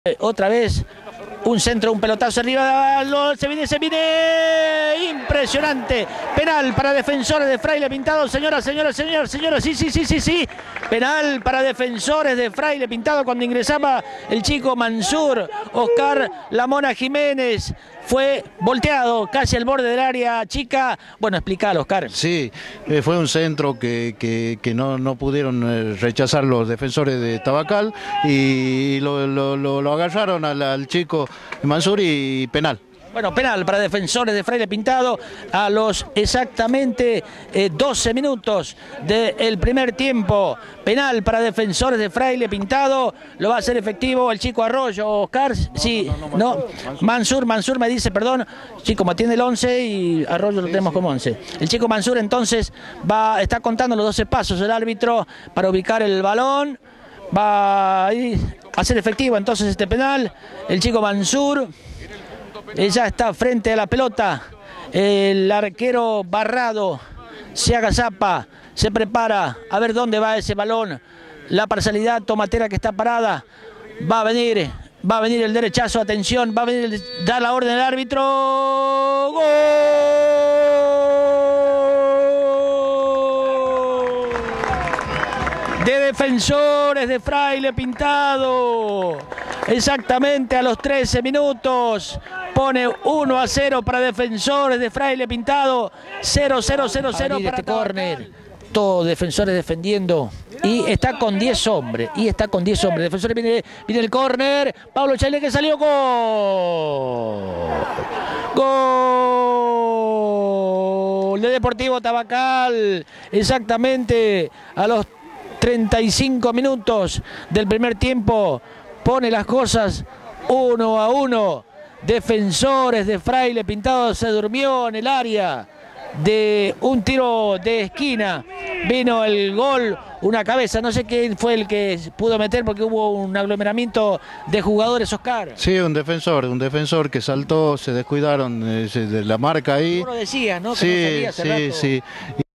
Otra vez un centro, un pelotazo arriba, se viene, impresionante, penal para Defensores de Fraile Pintado, señoras, sí, penal para Defensores de Fraile Pintado cuando ingresaba el chico Mansur, Oscar La Mona Jiménez, fue volteado casi al borde del área chica. Bueno, explícalo, Oscar. Sí, fue un centro que no pudieron rechazar los defensores de Tabacal y lo agarraron al chico Mansur y penal. Bueno, penal para Defensores de Fraile Pintado a los exactamente 12 minutos del primer tiempo. Penal para Defensores de Fraile Pintado, lo va a hacer efectivo el chico Arroyo. Oscar, sí, no, Mansur me dice, perdón, sí, como tiene el 11 y Arroyo lo tenemos como 11. El chico Mansur entonces está contando los 12 pasos el árbitro para ubicar el balón. Va a hacer efectivo entonces este penal. El chico Mansur ya está frente a la pelota. El arquero Barrado se agazapa, se prepara a ver dónde va ese balón. La parcialidad tomatera que está parada. Va a venir el derechazo, atención, va a venir, da la orden al árbitro. ¡Gol! De Defensores de Fraile Pintado. Exactamente a los 13 minutos. Pone 1-0 para Defensores de Fraile Pintado. 0-0 para este córner. Todos Defensores defendiendo. Y está con 10 hombres. Defensores viene el córner. Pablo Chaile que salió. Gol de Deportivo Tabacal. Exactamente a los 35 minutos del primer tiempo. Pone las cosas 1-1. Defensores de Fraile Pintado se durmió en el área de un tiro de esquina. Vino el gol, una cabeza, no sé quién fue el que pudo meter porque hubo un aglomeramiento de jugadores, Oscar. Sí, un defensor que saltó, se descuidaron de la marca ahí. Uno decía, ¿no? Que sí, no salía hace rato. sí.